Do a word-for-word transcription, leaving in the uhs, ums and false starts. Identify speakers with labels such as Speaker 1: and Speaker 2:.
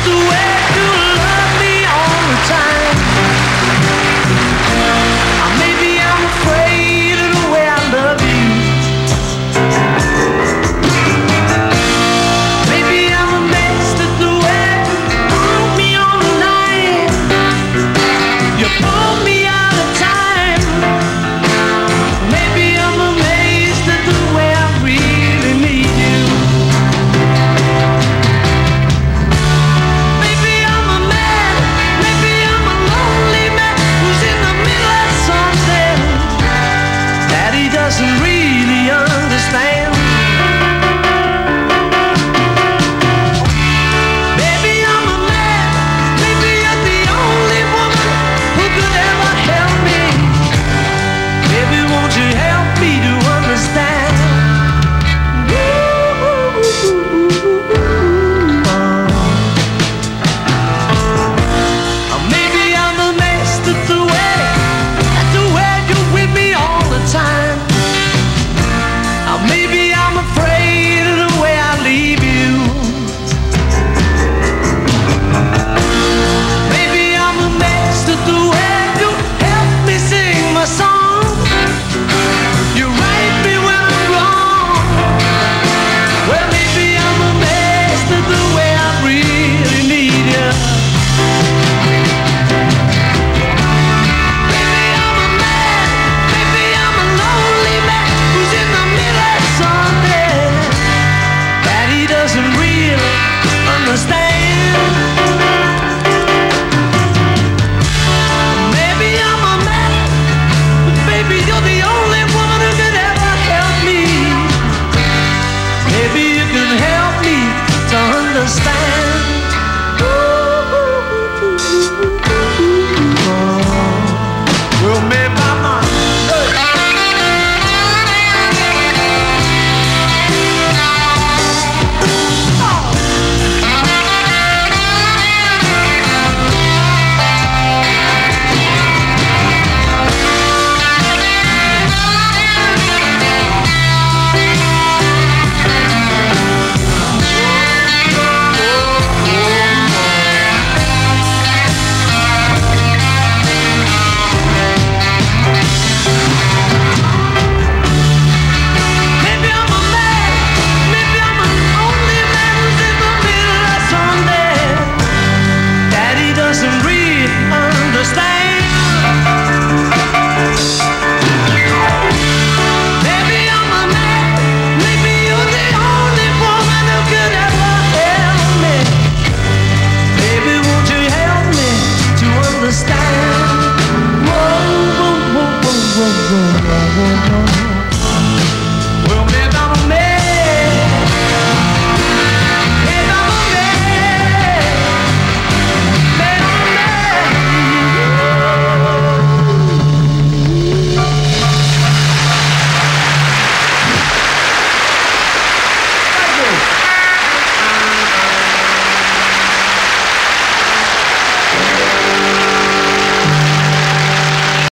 Speaker 1: the way you love me all the time. Or maybe I'm afraid of the way I love you. Maybe I'm amazed at the way you pull me on the line. You pull me out of time. Maybe I'm amazed at the way I really need you. Maybe I'm a man, maybe I'm a lonely man who's in the middle of something that he doesn't really understand. Maybe I'm a man, maybe you're the only woman who could ever help me. Baby, won't you help me to understand? Or maybe I'm amazed at the way, at the way you're with me all the time. Or maybe I'm afraid of the way I leave you. Maybe I'm amazed at the way you help me sing my song. You right me when I'm wrong. Well, maybe I'm amazed at the way I really need you. Maybe I'm a man, maybe I'm a lonely man who's in the middle of something that he doesn't really understand.